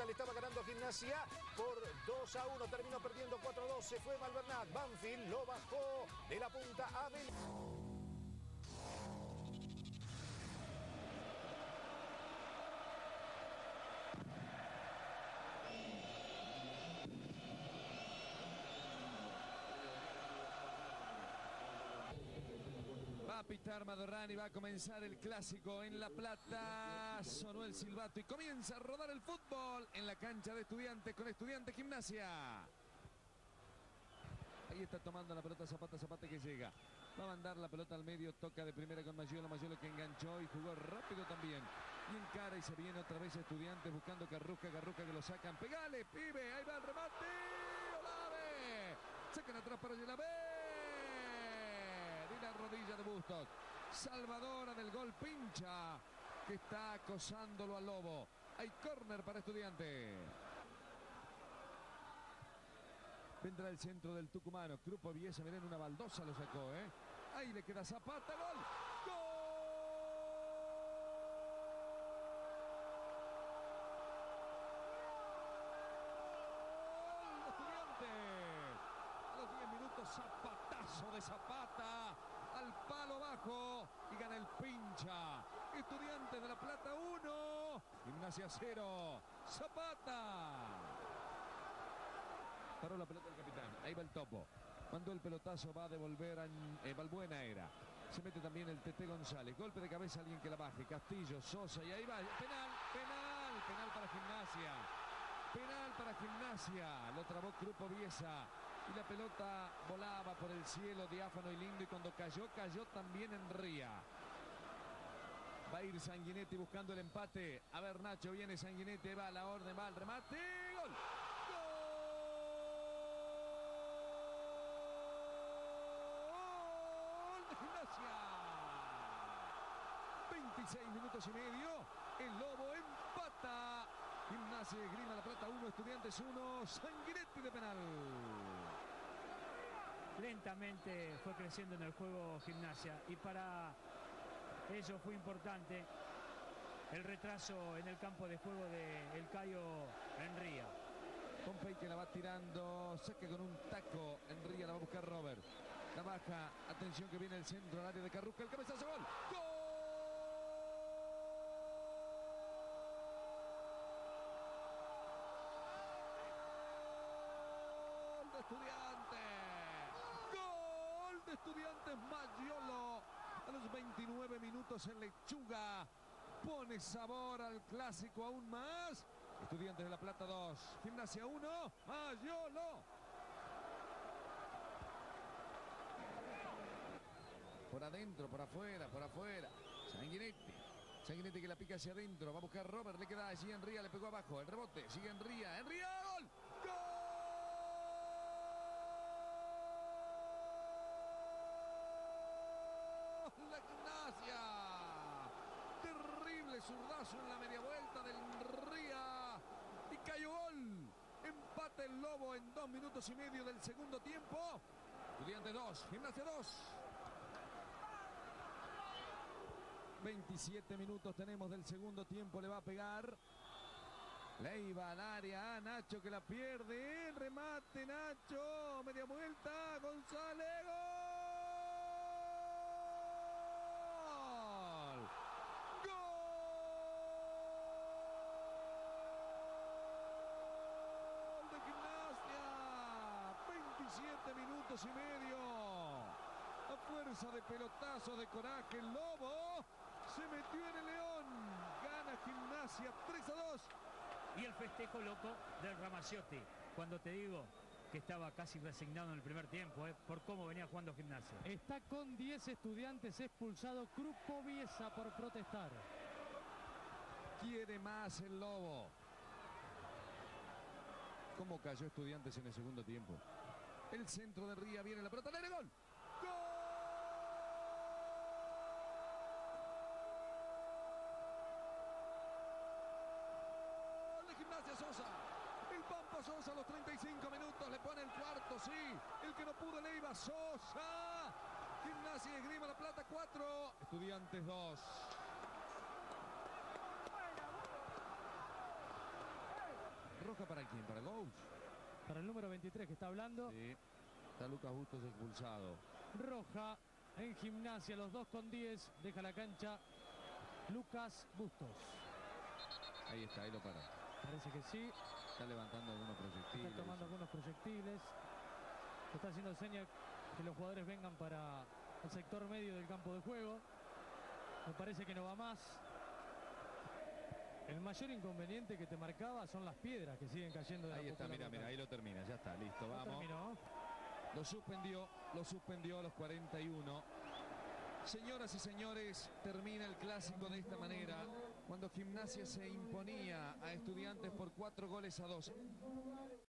final estaba ganando Gimnasia por 2-1. Terminó perdiendo 4-2. Se fue Malvernat. Banfield lo bajó de la punta a Bel... Va a pitar Madorrani, va a comenzar el clásico en La Plata. Sonó el silbato y comienza a rodar el fútbol en la cancha de Estudiantes con Estudiantes Gimnasia. Ahí está tomando la pelota Zapata, Zapata que llega. Va a mandar la pelota al medio, toca de primera con Mayolo, Mayolo que enganchó y jugó rápido también. Y encara y se viene otra vez Estudiantes buscando Carrusca, Carrusca que lo sacan. ¡Pegale, pibe! Ahí va el remate. ¡Olave! Sacan atrás para Yelavé. Y la rodilla de Bustos. Salvadora del gol, Pincha, que está acosándolo al Lobo. Hay córner para Estudiantes. Vendrá el centro del tucumano. Grupo Biesa, miren, una baldosa lo sacó, ¿eh? Ahí le queda Zapata, gol. ¡Gol! Estudiantes. A los 10 minutos, zapatazo de Zapata al palo bajo y gana el Pincha. Estudiantes de La Plata 1, Gimnasia 0. Zapata. Paró la pelota del capitán. Ahí va el Topo. Mandó el pelotazo, va a devolver a Balbuena era. Se mete también el Tete González. Golpe de cabeza, alguien que la baje. Castillo, Sosa y ahí va. Penal, penal, penal para Gimnasia. Penal para Gimnasia. Lo trabó Grupo Biesa. Y la pelota volaba por el cielo, diáfano y lindo. Y cuando cayó, cayó también en Ría. Va a ir Sanguinetti buscando el empate. A ver, Nacho, viene Sanguinetti. Va a la orden, va al remate. ¡Gol! Gimnasia. 26 minutos y medio. El Lobo empata. Gimnasia Esgrima La Plata 1, Estudiantes 1. Sanguinetti de penal. Lentamente fue creciendo en el juego Gimnasia y para ello fue importante el retraso en el campo de juego de El Cayo Enría. Pompey que la va tirando, saca con un taco. Enría la va a buscar Robert. La baja, atención que viene el centro al área de Carrusca, el cabezazo, gol. ¡Gol! De Estudiantes. Gol de Estudiantes, Mayolo. A los 29 minutos en Lechuga. Pone sabor al clásico aún más. Estudiantes de La Plata 2, Gimnasia 1, Mayolo. Por adentro, por afuera, por afuera. Sanguinetti. Sanguinetti que la pica hacia adentro. Va a buscar Robert. Le queda allí Enría. Le pegó abajo. El rebote. Sigue Enría. Enría. ¡Gol! ¡Gol! ¡La Gimnasia! Terrible zurdazo en la media vuelta del Enría. Y cayó gol. Empate el Lobo en 2 minutos y medio del segundo tiempo. Estudiantes 2, Gimnasia 2. 27 minutos tenemos del segundo tiempo, le va a pegar. Leiva al área, a Nacho que la pierde. Remate Nacho, media vuelta, González, gol. Gol de Gimnasia. 27 minutos y medio. A fuerza de pelotazos, de coraje, el Lobo se metió en el León. Gana Gimnasia 3-2. Y el festejo loco del Ramaciotti. Cuando te digo que estaba casi resignado en el primer tiempo, por cómo venía jugando Gimnasia. Está con 10 Estudiantes expulsado. Grupo Biesa por protestar. Quiere más el Lobo. ¿Cómo cayó Estudiantes en el segundo tiempo? El centro de Ría, viene la pelota, ¡le gol! ¡Gol! De Gimnasia Sosa. El Pampa Sosa a los 35 minutos le pone el cuarto, sí. El que no pudo Leiva, Sosa. Gimnasia Esgrima La Plata 4, Estudiantes 2. roja para quién, para Gous. Para el número 23 que está hablando. Sí. Está Lucas Bustos expulsado. Roja en Gimnasia, los 2 con 10. Deja la cancha Lucas Bustos. Ahí está, ahí lo para. Parece que sí. Está levantando algunos proyectiles. Está tomando algunos proyectiles. Está haciendo señas que los jugadores vengan para el sector medio del campo de juego. Me parece que no va más. El mayor inconveniente que te marcaba son las piedras que siguen cayendo de Ahí la está, mira, mira, ahí lo termina, ya está, listo, vamos. Terminó. Lo suspendió a los 41. Señoras y señores, termina el clásico de esta manera, cuando Gimnasia se imponía a Estudiantes por 4 goles a 2.